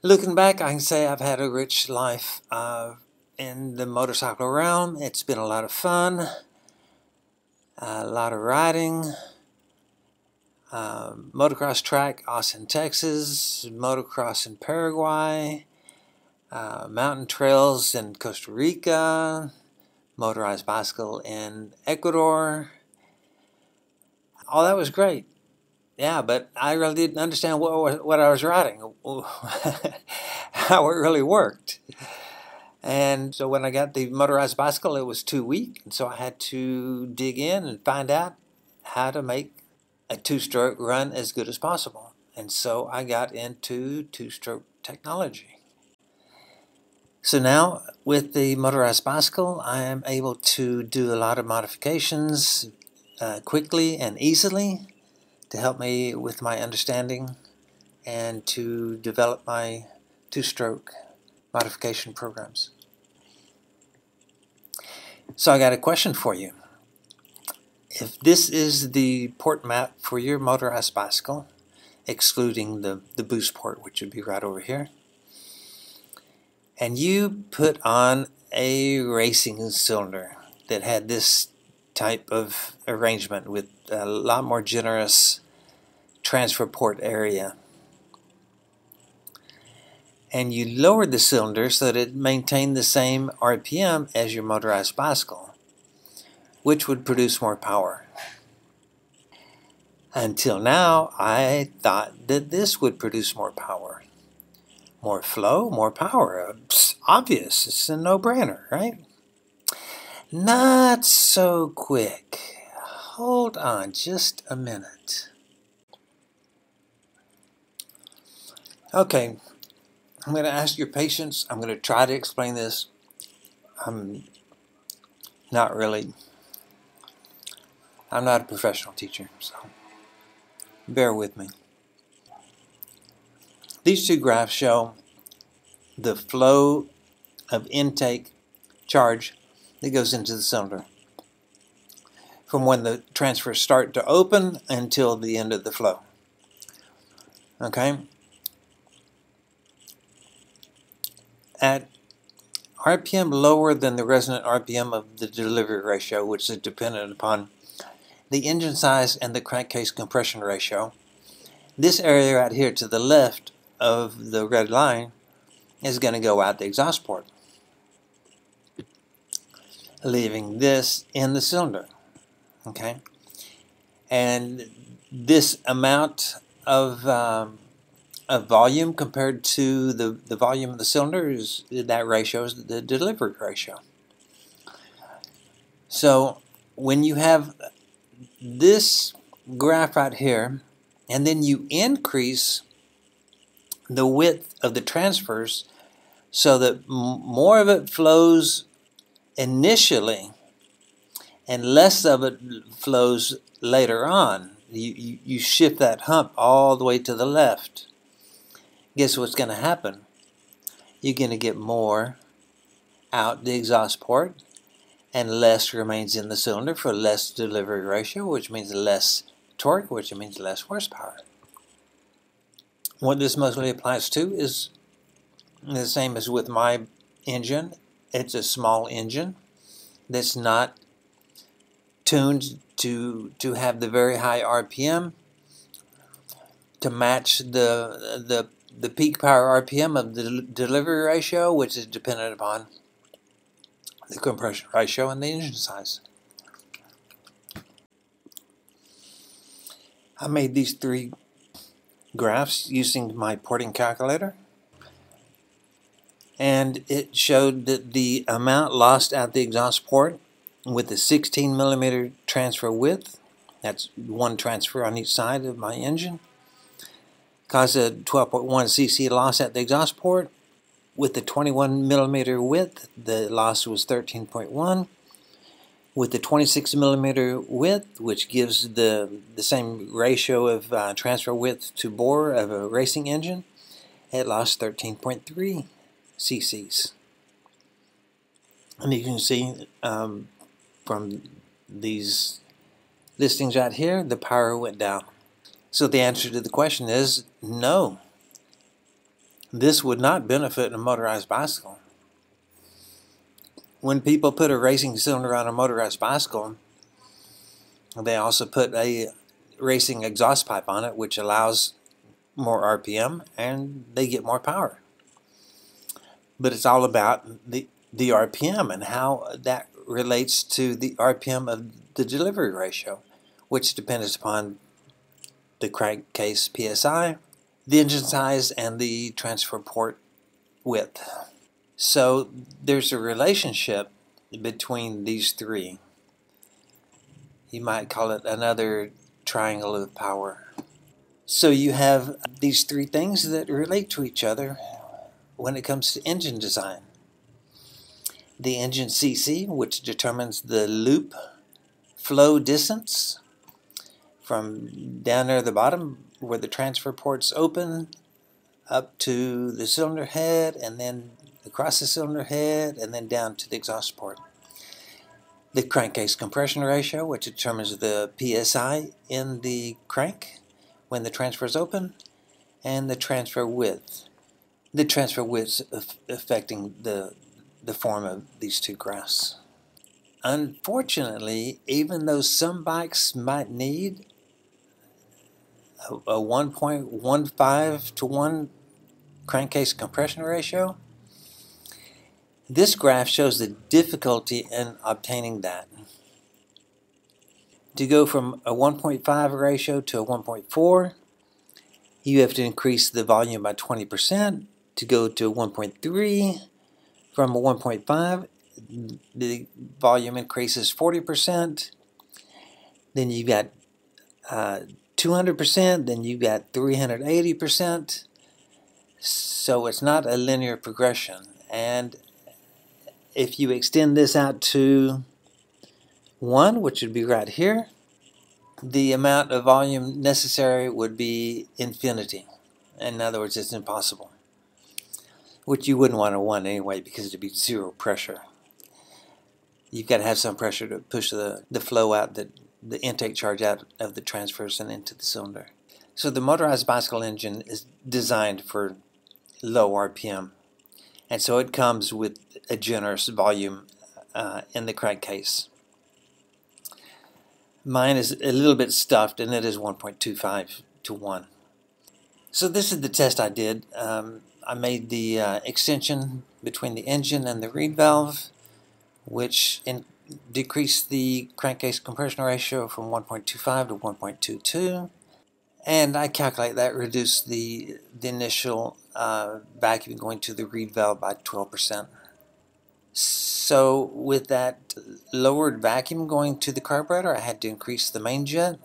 Looking back, I can say I've had a rich life in the motorcycle realm. It's been a lot of fun, a lot of riding, motocross track, Austin, Texas, motocross in Paraguay, mountain trails in Costa Rica, motorized bicycle in Ecuador. All that was great. Yeah, but I really didn't understand what I was riding, how it really worked. And so when I got the motorized bicycle, it was too weak, and so I had to dig in and find out how to make a two-stroke run as good as possible. And so I got into two-stroke technology. So now with the motorized bicycle, I am able to do a lot of modifications quickly and easily to help me with my understanding and to develop my two-stroke modification programs. So I got a question for you. If this is the port map for your motorized bicycle, excluding the boost port, which would be right over here, and you put on a racing cylinder that had this type of arrangement with a lot more generous transfer port area, and you lowered the cylinder so that it maintained the same RPM as your motorized bicycle, which would produce more power. Until now, I thought that this would produce more power. More flow, more power. It's obvious. It's a no-brainer, right? Not so quick. Hold on just a minute. Okay, I'm going to ask your patience. I'm going to try to explain this. I'm not a professional teacher, so bear with me. These two graphs show the flow of intake charge that goes into the cylinder from when the transfers start to open until the end of the flow. Okay? At RPM lower than the resonant RPM of the delivery ratio, which is dependent upon the engine size and the crankcase compression ratio, this area right here to the left of the red line is going to go out the exhaust port, leaving this in the cylinder. Okay? And this amount of volume compared to the volume of the cylinder, that ratio is the delivery ratio. So when you have this graph right here, and then you increase the width of the transfers so that more of it flows initially and less of it flows later on. You shift that hump all the way to the left. Guess what's going to happen? You're going to get more out the exhaust port and less remains in the cylinder for less delivery ratio, which means less torque, which means less horsepower. What this mostly applies to is the same as with my engine. It's a small engine that's not tuned to have the very high RPM to match the peak power RPM of the delivery ratio, which is dependent upon the compression ratio and the engine size. I made these three graphs using my porting calculator, and it showed that the amount lost at the exhaust port with the 16 millimeter transfer width, that's one transfer on each side of my engine, caused a 12.1 cc loss at the exhaust port. With the 21 millimeter width, the loss was 13.1. With the 26 millimeter width, which gives the same ratio of transfer width to bore of a racing engine, it lost 13.3 cc's. And you can see from these listings right here, the power went down. So the answer to the question is no. this would not benefit a motorized bicycle. When people put a racing cylinder on a motorized bicycle, they also put a racing exhaust pipe on it, which allows more RPM, and they get more power. But it's all about the RPM and how that relates to the RPM of the delivery ratio, which depends upon the crankcase PSI, the engine size, and the transfer port width. So there's a relationship between these three. You might call it another triangle of power. So you have these three things that relate to each other when it comes to engine design. The engine CC, which determines the loop flow distance from down there at the bottom where the transfer ports open up to the cylinder head, and then across the cylinder head, and then down to the exhaust port. The crankcase compression ratio, which determines the PSI in the crank when the transfer is open, and the transfer width. The transfer width affecting the form of these two graphs. Unfortunately, even though some bikes might need a 1.15 to 1 crankcase compression ratio, this graph shows the difficulty in obtaining that. To go from a 1.5 ratio to a 1.4, you have to increase the volume by 20%. To go to 1.3, from a 1.5, the volume increases 40%. Then you got 200%, then you got 380%. So it's not a linear progression. And if you extend this out to 1, which would be right here, the amount of volume necessary would be infinity. In other words, it's impossible. Which you wouldn't want a 1 anyway, because it'd be zero pressure. You've got to have some pressure to push the flow out, the intake charge out of the transfers and into the cylinder. So the motorized bicycle engine is designed for low RPM, and so it comes with a generous volume in the crankcase. Mine is a little bit stuffed, and it is 1.25 to 1. So this is the test I did. I made the extension between the engine and the reed valve, which decreased the crankcase compression ratio from 1.25 to 1.22. And I calculate that reduced the initial vacuum going to the reed valve by 12%. So with that lowered vacuum going to the carburetor, I had to increase the main jet.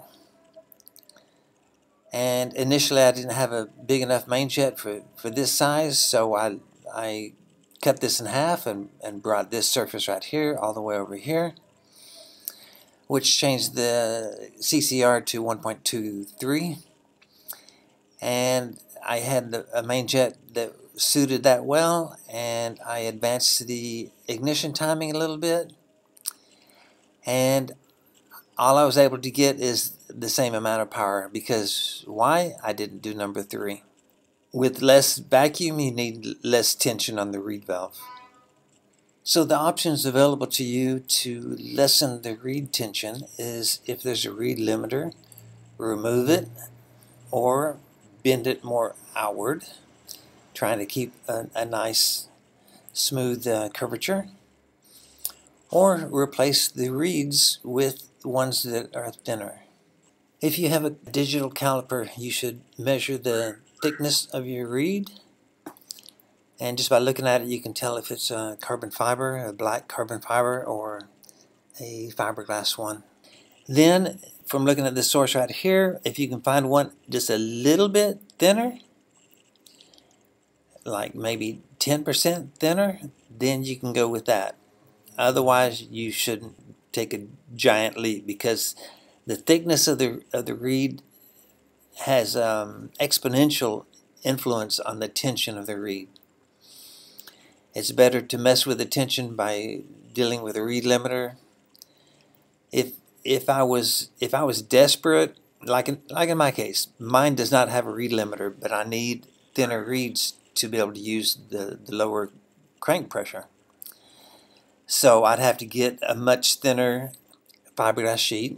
And initially I didn't have a big enough main jet for this size, so I cut this in half and brought this surface right here all the way over here, which changed the CCR to 1.23. And I had a main jet that suited that well, and I advanced the ignition timing a little bit, and all I was able to get is the same amount of power. Because why? I didn't do number 3. With less vacuum, you need less tension on the reed valve. So the options available to you to lessen the reed tension is, if there's a reed limiter, remove it or bend it more outward, trying to keep a nice smooth curvature, or replace the reeds with ones that are thinner. If you have a digital caliper, you should measure the thickness of your reed, and just by looking at it you can tell if it's a carbon fiber, a black carbon fiber, or a fiberglass one. Then from looking at this source right here, if you can find one just a little bit thinner, like maybe 10% thinner, then you can go with that. Otherwise you shouldn't take a giant leap, because the thickness of the reed has exponential influence on the tension of the reed. It's better to mess with the tension by dealing with a reed limiter. If I was desperate, like in my case, mine does not have a reed limiter, but I need thinner reeds to be able to use the lower crank pressure. So I'd have to get a much thinner fiberglass sheet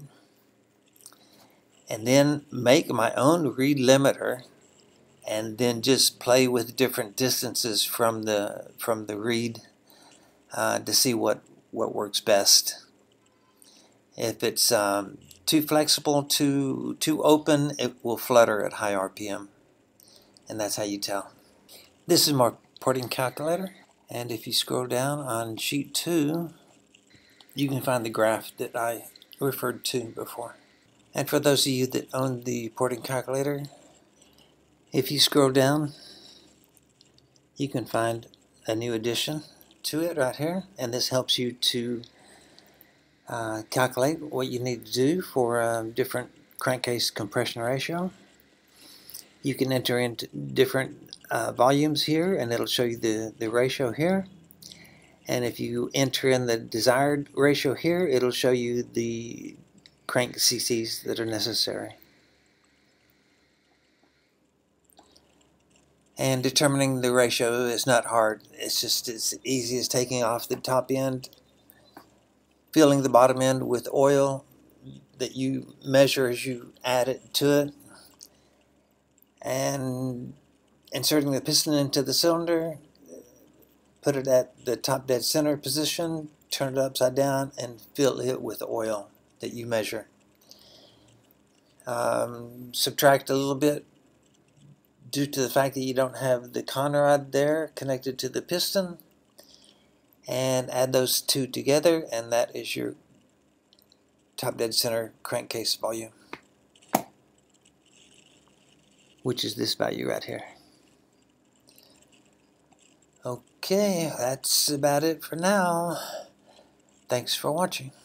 and then make my own reed limiter, and then just play with different distances from the reed to see what works best. If it's too flexible, too open, it will flutter at high RPM, and that's how you tell. This is my porting calculator, and if you scroll down on sheet 2, you can find the graph that I referred to before. And for those of you that own the porting calculator, if you scroll down, you can find a new addition to it right here, and this helps you to calculate what you need to do for different crankcase compression ratio. You can enter into different volumes here, and it'll show you the ratio here. And if you enter in the desired ratio here, it'll show you the crank cc's that are necessary. And determining the ratio is not hard. It's just as easy as taking off the top end, filling the bottom end with oil that you measure as you add it to it, and inserting the piston into the cylinder, put it at the top dead center position, turn it upside down, and fill it with oil that you measure. Subtract a little bit due to the fact that you don't have the con rod there connected to the piston, and add those two together, and that is your top dead center crankcase volume, which is this value right here. Okay, that's about it for now. Thanks for watching.